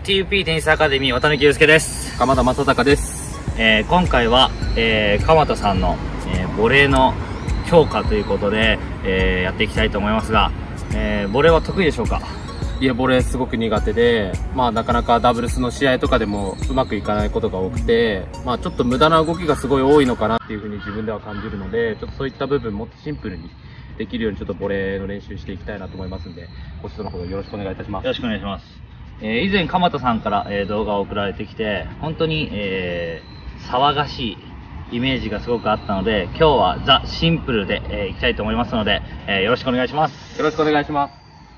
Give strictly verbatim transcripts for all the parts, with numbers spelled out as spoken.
ティーユーピー テニスアカデミー渡辺祐介です。 鎌田正孝です。 えー、今回は、えー、鎌田さんの、えー、ボレーの強化ということで、えー、やっていきたいと思いますが、えー、ボレーは得意でしょうか？ いや、ボレーすごく苦手で、まあなかなかダブルスの試合とかでもうまくいかないことが多くて、まあちょっと無駄な動きがすごい多いのかなっていうふうに自分では感じるので、ちょっとそういった部分もっとシンプルにできるようにちょっとボレーの練習していきたいなと思いますんで、ご指導のほどよろしくお願いいたします。 よろしくお願いします。えー、以前鎌田さんから、えー、動画を送られてきて、本当に、えー、騒がしいイメージがすごくあったので、今日はザ・シンプルで、えー、いきたいと思いますので、えー、よろしくお願いします。 よろしくお願いします。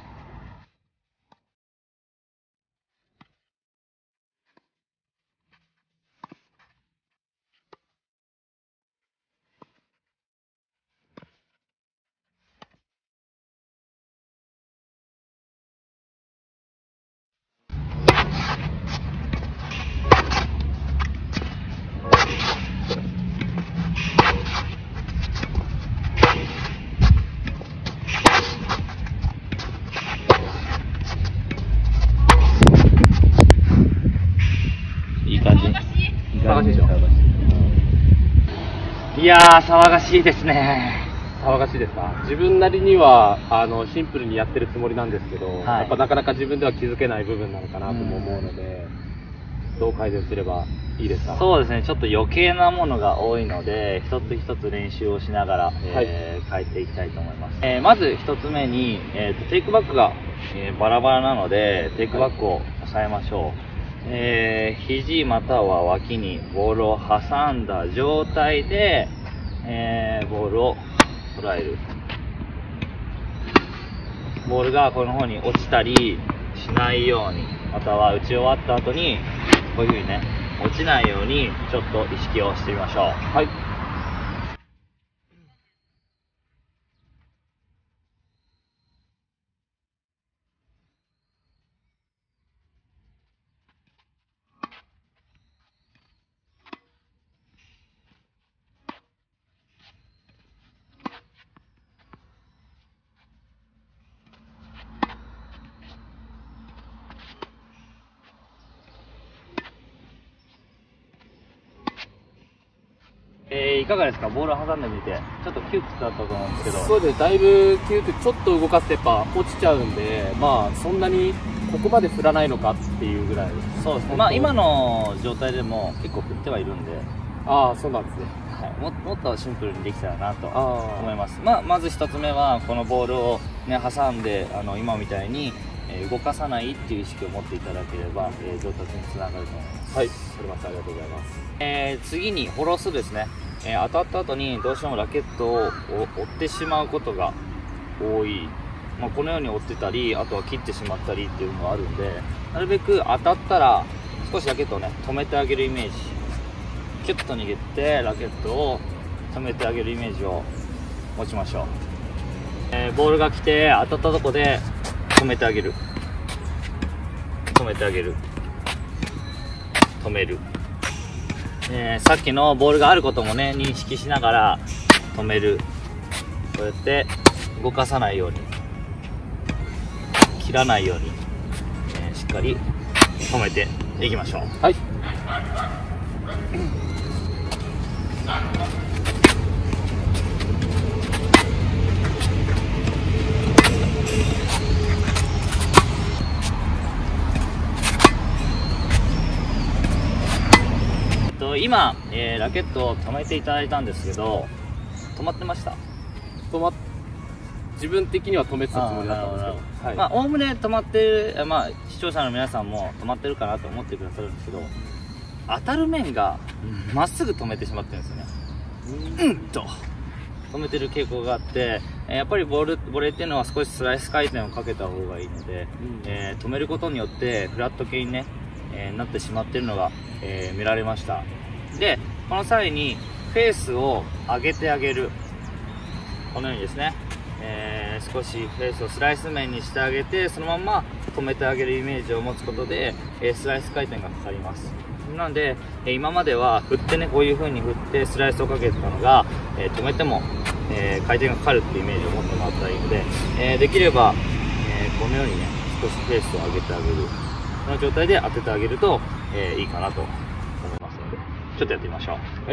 いやー、騒がしいですね。 騒がしいですか？自分なりにはあのシンプルにやってるつもりなんですけど、はい、やっぱなかなか自分では気づけない部分なのかなとも思うので、うん、どう改善すればいいですか？ そうですね、ちょっと余計なものが多いので、一つ一つ練習をしながら、えーはい、変えていきたいと思います。えー、まず一つ目に、えーと、テイクバックが、えー、バラバラなので、テイクバックを抑えましょう。はい、えー、肘または脇にボールを挟んだ状態で、えー、ボールを捉える。ボールがこの方に落ちたりしないように、または打ち終わった後にこういう風にね、落ちないようにちょっと意識をしてみましょう。 はい。 えー、いかがですか？ボールを挟んでみて、ちょっと窮屈だったと思うんですけど。 そうです、だいぶ窮屈、ちょっと動かすとやっぱ落ちちゃうんで、まあそんなにここまで振らないのかっていうぐらい。 そうですね、まあ今の状態でも結構振ってはいるんで。 ああ、そうなんですね。 はい、も, もっとシンプルにできたらなと思います。まあ、まず一つ目はこのボールを、ね、挟んであの今みたいに、えー、動かさないっていう意識を持っていただければ、えー、上達につながると思います。 はい、それまたありがとうございます。 えー、次にフォロースルーですね。えー、当たった後にどうしてもラケットを折ってしまうことが多い、まあ、このように折ってたり、あとは切ってしまったりっていうのがあるんで、なるべく当たったら少しラケットをね止めてあげるイメージ、キュッと握ってラケットを止めてあげるイメージを持ちましょう。えー、ボールが来て当たったとこで止めてあげる、止めてあげる、止める。えー、さっきのボールがあることもね認識しながら止める。こうやって動かさないように、切らないように、えー、しっかり止めていきましょう。 はい。 今、えー、ラケットを止めていただいたんですけど、止まってました？ 止まっ自分的には止めてたつもりだったんですけど、はい、 まあおおむね止まってる、まあ視聴者の皆さんも止まってるかなと思ってくださるんですけど、当たる面がまっすぐ止めてしまってるんですよね。うん、うんと止めてる傾向があって、やっぱりボールボレーっていうのは少しスライス回転をかけた方がいいので、うん、えー、止めることによってフラット系にね、えー、なってしまっているのが、えー、見られました。で、この際にフェースを上げてあげる。このようにですね、えー、少しフェースをスライス面にしてあげて、そのまま止めてあげるイメージを持つことで、えー、スライス回転がかかります。なので、えー、今までは振ってね、こういう風に振ってスライスをかけてたのが、えー、止めても、えー、回転がかかるっていうイメージを持ってもらったらいいので、えー、できれば、えー、このようにね、少しフェースを上げてあげる。 この状態で当ててあげると、えー、いいかなと思いますので、ちょっとやってみましょう。はい。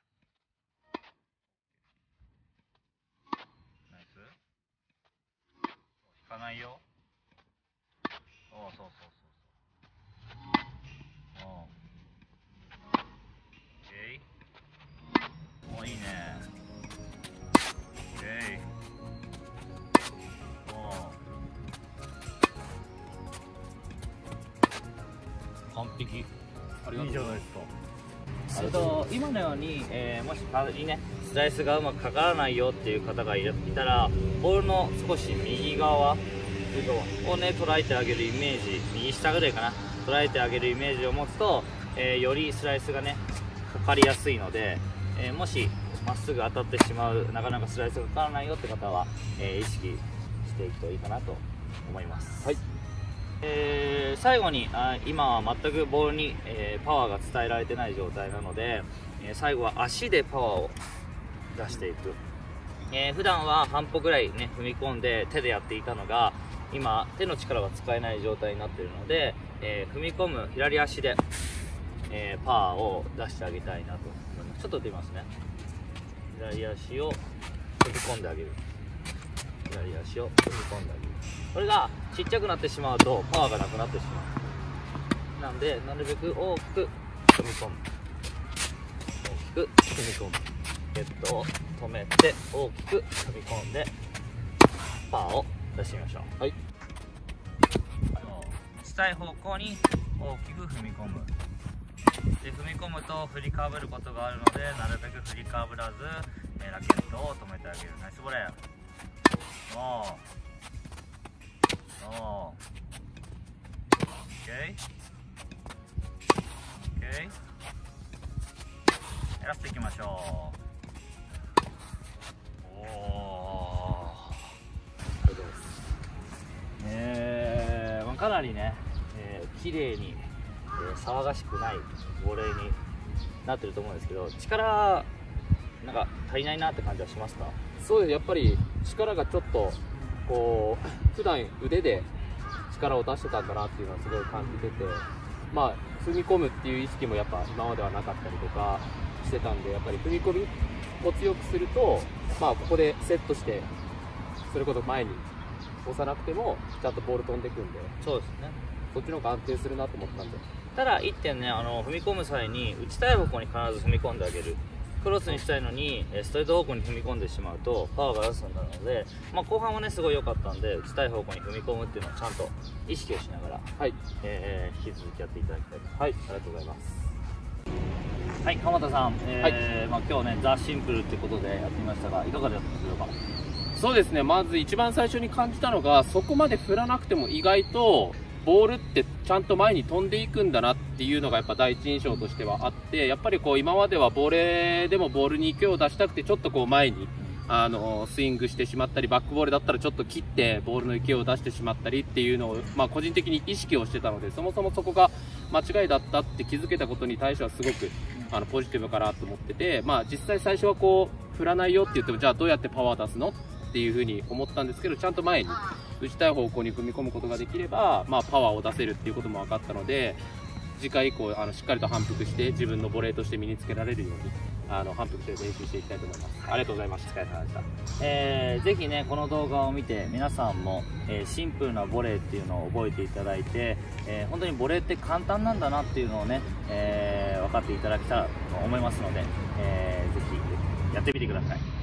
ナイス。引かないよ。おお、そうそうそうそう。おお。えい。おお、いいね。えい。完璧。 ありがとうございます。いいじゃないですか。 えっと、今のように、えー、もし仮にね、スライスがうまくかからないよっていう方がいたら、ボールの少し右側をね、捉えてあげるイメージ、右下ぐらいかな、捉えてあげるイメージを持つと、えー、よりスライスがね、かかりやすいので、えー、もしまっすぐ当たってしまう、なかなかスライスがかからないよって方は、えー、意識していくといいかなと思います。はい。えー、最後にあ今は全くボールに、えー、パワーが伝えられてない状態なので、えー、最後は足でパワーを出していく、えー、普段は半歩ぐらい、ね、踏み込んで手でやっていたのが今手の力が使えない状態になっているので、えー、踏み込む左足で、えー、パワーを出してあげたいなと思います。ちょっと打ってみますね。左足を踏み込んであげる、左足を踏み込んであげる。これがちっちゃくなってしまうとパワーがなくなってしまう。なんでなるべく大きく踏み込む、大きく踏み込む、ヘッドを止めて大きく踏み込んでパワーを出してみましょう。はい。したい方向に大きく踏み込む。で踏み込むと振りかぶることがあるので、なるべく振りかぶらず、えー、ラケットを止めてあげる。ナイスボレー。おーおー、オッケー、オッケー、やらせていきましょう。おお、ありがとうございます。えー、まあ、かなりね、えー、綺麗に、えー、騒がしくないボレーになってると思うんですけど、力なんか足りないなって感じはしますか？ そうです。やっぱり力がちょっとこう普段腕で力を出してたんだなっていうのはすごい感じてて、まあ踏み込むっていう意識もやっぱ今まではなかったりとかしてたんで、やっぱり踏み込みを強くすると、まあここでセットしてそれこそ前に押さなくてもちゃんとボール飛んでいくんで、 そうですね、 そっちの方が安定するなと思ったんで。 ただいってんね、あの踏み込む際に打ちたい方向に必ず踏み込んであげる。クロスにしたいのにストレート方向に踏み込んでしまうとパワーが安くなるので、まあ、後半はねすごい良かったんで、打ちたい方向に踏み込むっていうのをちゃんと意識をしながら、はい、えー、引き続きやっていただきたいと。はい、ありがとうございます。はい、鎌田さん、えーはい、まあ、今日ねザ・シンプルってことでやってみましたが、いかがだったでしょうか？ そうですね、まず一番最初に感じたのが、そこまで振らなくても意外とボールってちゃんと前に飛んでいくんだなっていうのがやっぱ第一印象としてはあって、やっぱりこう今まではボレーでもボールに勢いを出したくてちょっとこう前にあのスイングしてしまったり、バックボールだったらちょっと切ってボールの勢いを出してしまったりっていうのを、まあ、個人的に意識をしてたので、そもそもそこが間違いだったって気づけたことに対してはすごくあのポジティブかなと思ってて、まあ、実際最初はこう振らないよって言っても、じゃあどうやってパワー出すのっていうふうに思ったんですけど、ちゃんと前に打ちたい方向に踏み込むことができれば、まあ、パワーを出せるっていうことも分かったので、次回以降あのしっかりと反復して自分のボレーとして身につけられるようにあの反復して練習していきたいと思います。ありがとうございました。お疲れ様でした。 えー、ぜひねこの動画を見て皆さんも、えー、シンプルなボレーっていうのを覚えていただいて、えー、本当にボレーって簡単なんだなっていうのをね、えー、分かっていただけたらと思いますので、えー、ぜひやってみてください。